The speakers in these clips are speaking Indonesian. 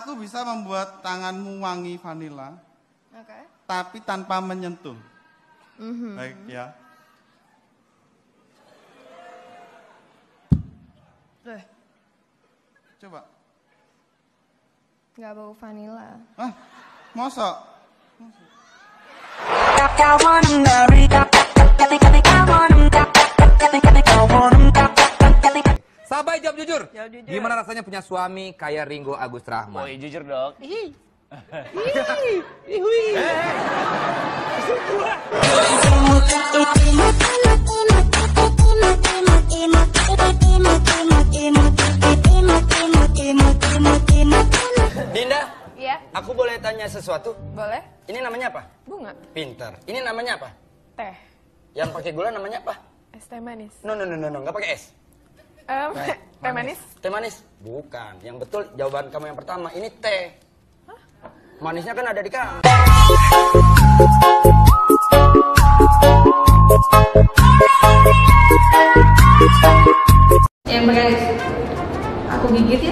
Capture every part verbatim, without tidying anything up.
Aku bisa membuat tanganmu wangi vanila. Oke. Okay. Tapi tanpa menyentuh. Mm-hmm. Baik ya. Tuh. Coba. Gak bau vanila. Hah? Mosok? Sabai jawab jujur. Jawab jujur. Gimana rasanya punya suami kayak Ringo Agus Rahman? Woi, jujur dong. Ih. Ih. Ih. Dinda, Iya. aku boleh tanya sesuatu? Boleh? Ini namanya apa? Bunga. Pinter. Ini namanya apa? Teh. Yang pakai gula namanya apa? Es teh manis. No, no, no, no, no. Nggak pakai es. Um, teh manis. Teh manis? Bukan. Yang betul jawaban kamu yang pertama. Ini teh. Hah? Manisnya kan ada di kamu. Yang pakai aku gigitin.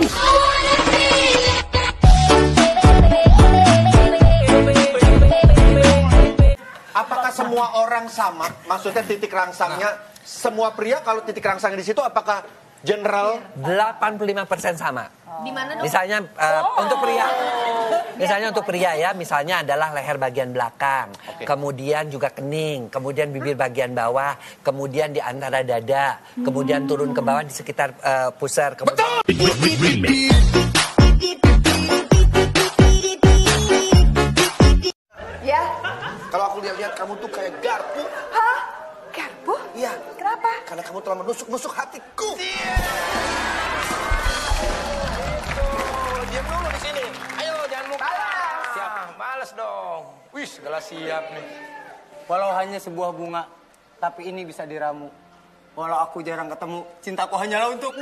Apakah semua orang sama? Maksudnya titik rangsangnya semua pria kalau titik rangsangnya di situ apakah general? delapan puluh lima persen sama. Di mana dong? Misalnya uh, Oh. untuk pria, misalnya untuk pria ya, misalnya adalah leher bagian belakang, Oke. kemudian juga kening, kemudian bibir bagian bawah, kemudian di antara dada, kemudian turun ke bawah di sekitar uh, pusar. Kemudian... Ya. Kalau aku lihat-lihat kamu tuh kayak garpu. Hah? Garpu? Iya. Kenapa? Karena kamu telah menusuk-nusuk hatiku. Diam dulu di sini. Ayo, jangan muka. Siap. Balas dong. Wih, segala siap nih. Walau hanya sebuah bunga, tapi ini bisa diramu. Walau aku jarang ketemu, cintaku hanyalah untukmu.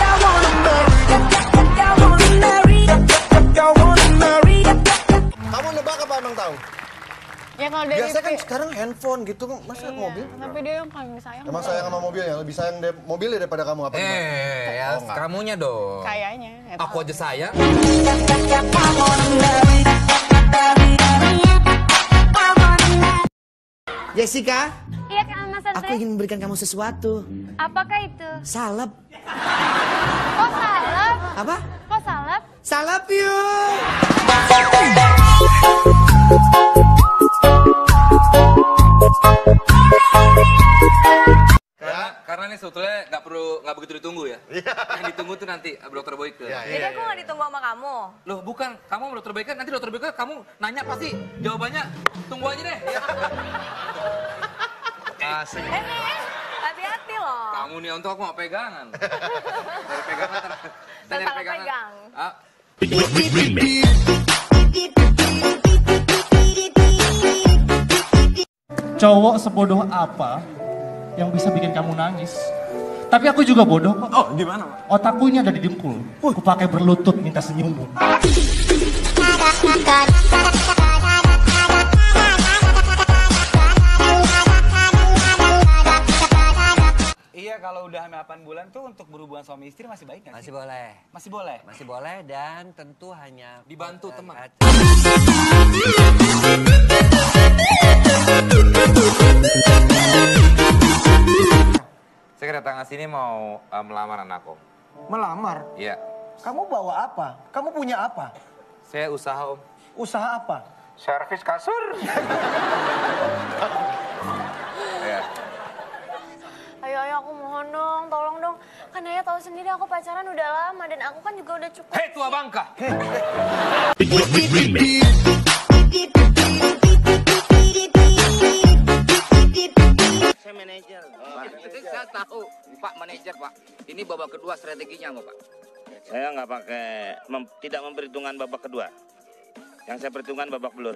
Kamu nebak apa emang tahu? Ya kalau dari Biasanya kan sekarang handphone gitu, masa Iya, mobil? tapi dia yang paling sayang. Emang sayang sama mobilnya, lebih sayang de mobilnya daripada kamu apa? gimana? Eh, ya Oh, enggak. kamunya dong. Kayaknya. ya Aku tahu. aja sayang. Jessica, Iya kan Mas Andre? aku ingin memberikan kamu sesuatu. Apakah itu? Salep. Kok salep? Apa? Kok salep? Salep yuk. Karena, karena ini sebetulnya nggak perlu nggak begitu ditunggu ya. Yang ditunggu tuh nanti dokter Boyke. Jadi aku nggak ditunggu sama kamu. Loh bukan, kamu sama dokter Boyke nanti dokter Boyke kamu nanya pasti jawabannya tunggu aja deh. Ya. Asik. Eh, eh, hati-hati loh. Kamu nih untuk aku mau pegangan. Dari pegangan. Dari Tentang pegang. Ah. Cowok sebodoh apa yang bisa bikin kamu nangis? Tapi aku juga bodoh kok. Oh, gimana, Pak? Otakku ini ada di dengkul. Aku pakai berlutut minta senyummu. Iya, kalau udah hamil delapan bulan tuh untuk berhubungan suami istri masih baik nggak sih? Masih boleh. Masih boleh? Masih boleh dan tentu hanya Dibantu teman. Saya kedatangan sini mau uh, melamar anakku. Melamar? Iya. Kamu bawa apa? Kamu punya apa? Saya usaha om. Usaha apa? Servis kasur. Ya. Ayo, ayo aku mohon dong, tolong dong. Kan Ayah tahu sendiri aku pacaran udah lama dan aku kan juga udah cukup. Hei tua bangka. Saya manajer. Saya tahu, Pak manajer, Pak. Ini babak kedua strateginya, Pak. Saya nggak pakai, mem, tidak memperhitungkan babak kedua. Yang saya perhitungkan babak belur.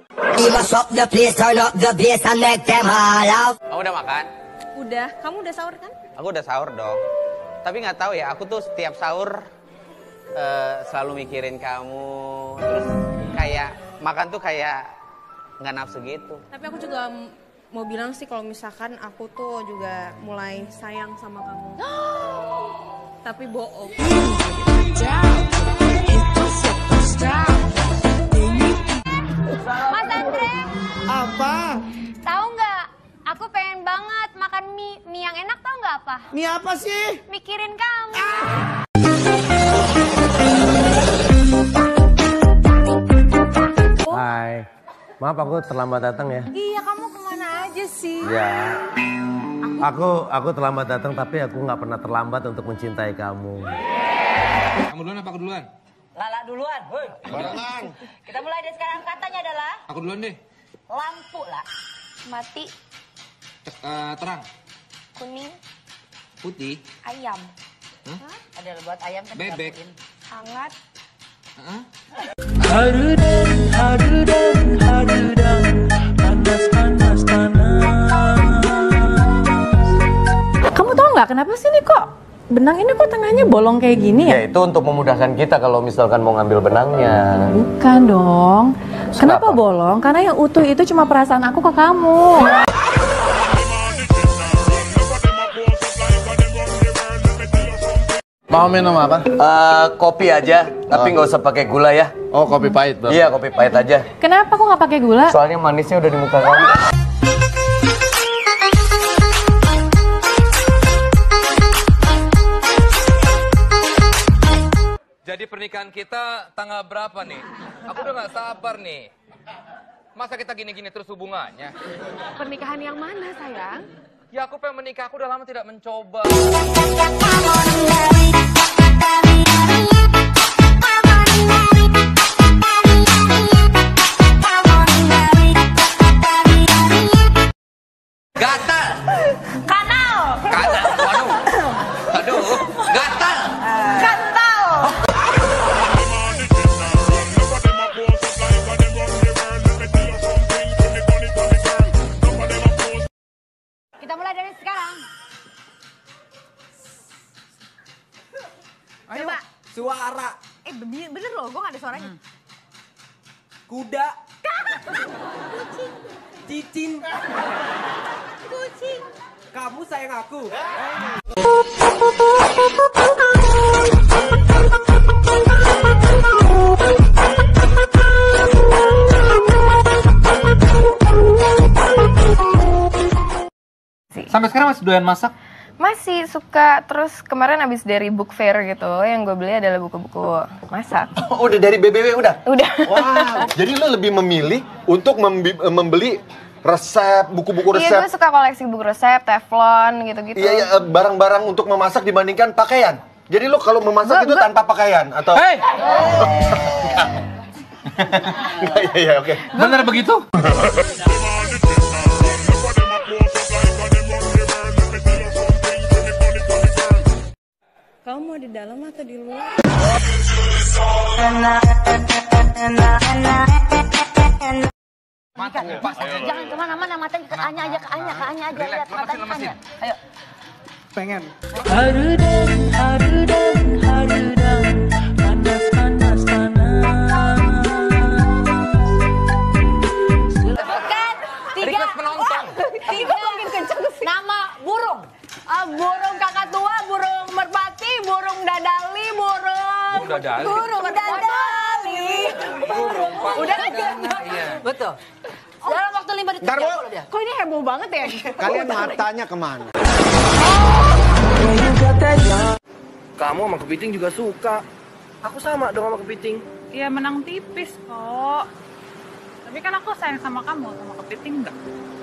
Kamu udah makan? Udah, kamu udah sahur kan? Aku udah sahur dong. Tapi nggak tahu ya, aku tuh setiap sahur uh, selalu mikirin kamu. Terus kayak makan tuh kayak nggak nafsu gitu. Tapi aku juga mau bilang sih kalau misalkan aku tuh juga mulai sayang sama kamu. Tapi bohong. Mas Andre, Apa? tahu nggak? Aku pengen banget makan mie. Mie yang enak tahu nggak apa? Mie apa sih? Mikirin kamu. Hai, maaf aku terlambat datang ya. Iya, kamu kemana aja sih? Ya, aku aku terlambat datang tapi aku nggak pernah terlambat untuk mencintai kamu. Kamu duluan apa aku duluan? Lala duluan. Woi. Barengan. Kita mulai dari sekarang. Katanya adalah Aku duluan deh. lampu lah. Mati, Te- eh, terang. kuning, Putih. ayam, Hah? Ada buat ayam kan Bebek. dilampuin. hangat. Hah? Hadudang, hadudang, hadudang, panas, panas, panas. Kamu tahu nggak kenapa sih nih kok benang ini kok tengahnya bolong kayak gini ya? Ya itu untuk memudahkan kita kalau misalkan mau ngambil benangnya. Bukan dong. Kenapa bolong? Karena yang utuh itu cuma perasaan aku ke kamu. Mau minum apa? Eh, kopi aja, tapi nggak usah pakai gula ya. Oh, kopi pahit, Bang. Iya, kopi pahit aja. Kenapa kok nggak pakai gula? Soalnya manisnya udah di muka kamu. Jadi pernikahan kita tanggal berapa nih? Aku udah gak sabar nih. Masa kita gini-gini terus hubungannya? Pernikahan yang mana sayang? Ya aku pengen menikah, aku udah lama tidak mencoba. Gatal. Kanal. Gatal. Waduh. Aduh. Gatal. Kantal. Kita mulai dari sekarang. Ayo, Coba. suara. Eh bener, bener loh, gue gak ada suaranya. Kuda. Kucing. Cicin. Kucing. Kamu sayang aku. Sampai sekarang masih doyan masak? Masih suka, terus kemarin abis dari book fair gitu, yang gue beli adalah buku-buku masak. Oh, udah dari B B W udah? Udah. Wow, jadi lo lebih memilih untuk membi- membeli resep, buku-buku Iya, gue resep, suka koleksi buku resep, teflon, gitu-gitu. iya, iya, eh, barang-barang untuk memasak dibandingkan pakaian. Jadi lo kalau memasak Gua- itu gua- tanpa pakaian atau? Hei! Iya, iya, oke. Bener begitu? Kamu mau di dalam atau di luar? Mantap, pas. Jangan kemana-mana, matanya ke Anya aja, ke Anya, ke Anya aja. Relax, Lihat lemesin, matanya lemesin. Anya. Ayo. Pengen. Hadudang, hadudang, hadudang, panas, panas, panas. Bukan. Tiga. Request penonton. Tiga. Makin kenceng sih. Nama burung. Ah, burung kakak tua, burung merpati, burung dadali, burung... Burung dadali? Burung dadali. Burung Udah kan? Iya. Betul. Dalam waktu lima detik. Ntar, Bu. jawab dia. Kok ini heboh banget ya? Kalian matanya kemana? Kamu sama kepiting juga suka. Aku sama dong sama kepiting. Ya menang tipis kok. Tapi kan aku sayang sama kamu, sama kepiting enggak.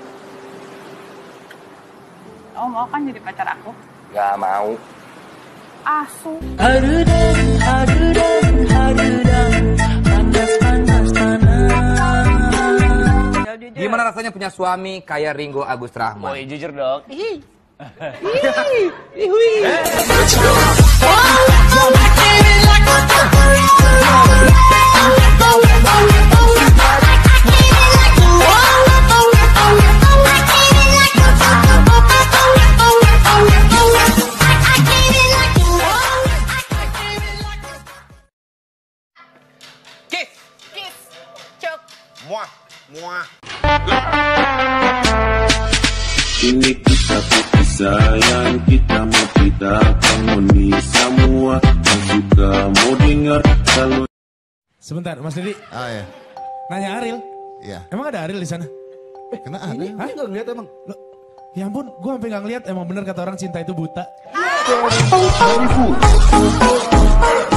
Oh mau kan jadi pacar aku? Gak mau. Asu. Hadudang, hadudang, hadudang, panas, panas, panas. Gimana rasanya punya suami kayak Ringo Agus Rahman? Woi, jujur dong. Ih. Kiss. Kiss. Cuk. Muah, muah. Ini kita putih sayang, kita mau kita penghuni semua yang suka mau dengar kalau. Sebentar, Mas Didi. Oh ya. Nanya Ariel. Iya. Emang ada Ariel di sana? Kena ada. Ini nggak ngeliat emang. Loh, ya ampun, gue sampai nggak ngeliat. Emang bener kata orang cinta itu buta.